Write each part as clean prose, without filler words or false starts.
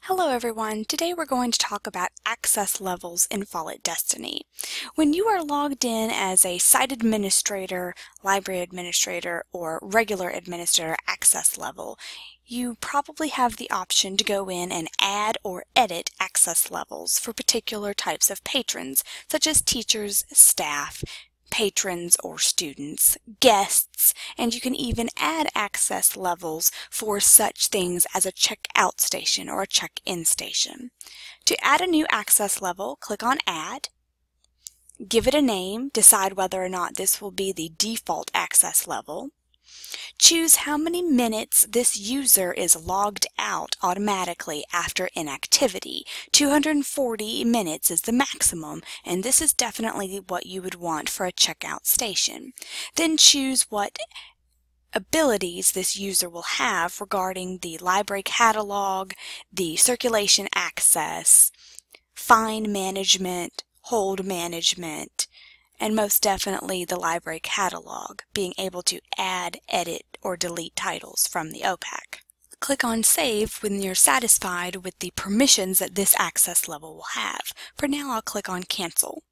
Hello everyone, today we're going to talk about access levels in Follett Destiny. When you are logged in as a site administrator, library administrator, or regular administrator access level, you probably have the option to go in and add or edit access levels for particular types of patrons, such as teachers, staff, patrons or students, guests, and you can even add access levels for such things as a check-out station or a check-in station. To add a new access level, click on Add, give it a name, decide whether or not this will be the default access level. Choose how many minutes this user is logged out automatically after inactivity. 240 minutes is the maximum, and this is definitely what you would want for a checkout station. Then choose what abilities this user will have regarding the library catalog, the circulation access, fine management, hold management, and most definitely the library catalog, being able to add, edit, or delete titles from the OPAC. Click on Save when you're satisfied with the permissions that this access level will have. For now, I'll click on Cancel.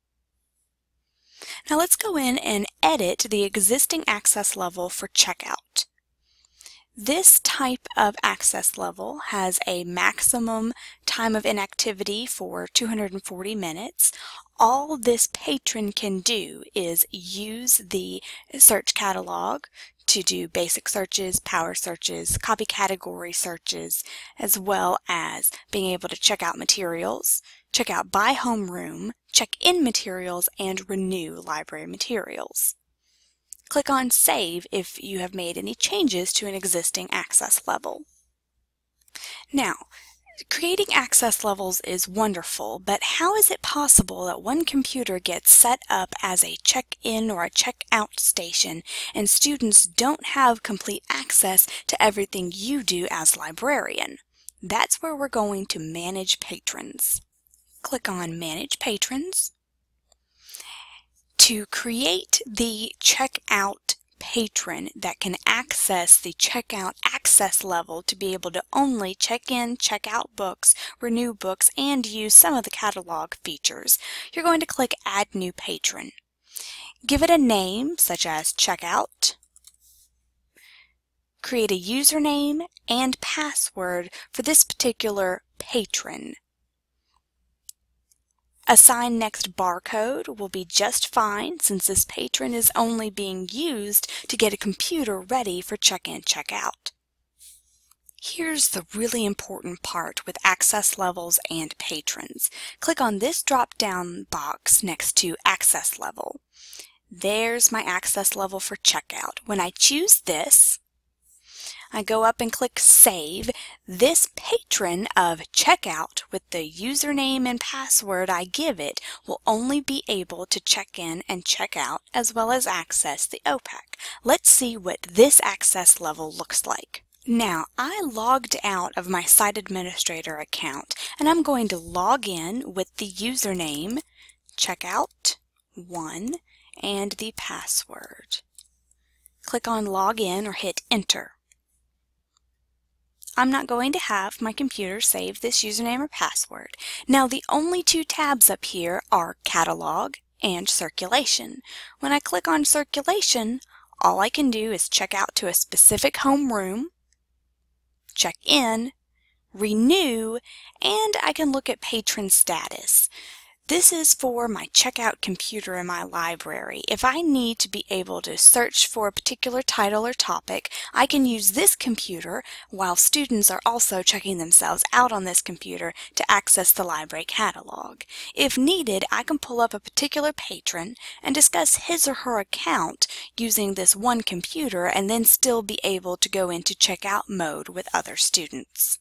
Now let's go in and edit the existing access level for checkout. This type of access level has a maximum time of inactivity for 240 minutes. All this patron can do is use the search catalog to do basic searches, power searches, copy category searches, as well as being able to check out materials, check out by homeroom, check in materials, and renew library materials. Click on Save if you have made any changes to an existing access level. Now, creating access levels is wonderful, but how is it possible that one computer gets set up as a check-in or a check-out station and students don't have complete access to everything you do as librarian? That's where we're going to manage patrons. Click on Manage Patrons. To create the checkout patron that can access the checkout access level to be able to only check in, check out books, renew books, and use some of the catalog features, you're going to click Add New Patron. Give it a name such as Checkout. Create a username and password for this particular patron. Assign Next barcode will be just fine since this patron is only being used to get a computer ready for check-in, check-out. Here's the really important part with access levels and patrons. Click on this drop-down box next to Access Level. There's my access level for checkout. When I choose this, I go up and click Save. This patron of checkout with the username and password I give it will only be able to check in and check out as well as access the OPAC. Let's see what this access level looks like. Now, I logged out of my site administrator account and I'm going to log in with the username checkout1 and the password. Click on Login or hit Enter. I'm not going to have my computer save this username or password. Now the only two tabs up here are Catalog and Circulation. When I click on Circulation, all I can do is check out to a specific homeroom, check in, renew, and I can look at patron status. This is for my checkout computer in my library. If I need to be able to search for a particular title or topic, I can use this computer while students are also checking themselves out on this computer to access the library catalog. If needed, I can pull up a particular patron and discuss his or her account using this one computer and then still be able to go into checkout mode with other students.